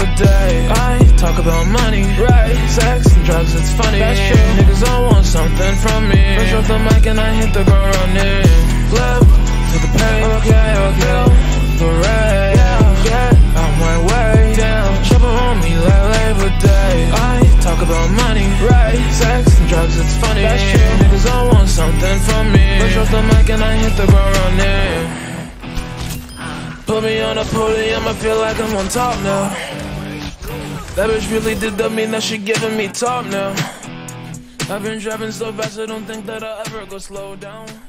Labor Day. I talk about money, right? Sex and drugs, it's funny. That's true. Niggas all want something from me. Push off the mic and I hit the ground running. Flip to the page, okay. The red, get out my way. Down, trouble on me like Labor Day. I talk about money, right? Sex and drugs, it's funny. That's true. Niggas all want something from me. Push off the mic and I hit the ground running. Put me on a podium, I feel like I'm on top now. That bitch really did the mean, now she giving me top now. I've been driving so fast, I don't think that I'll ever go slow down.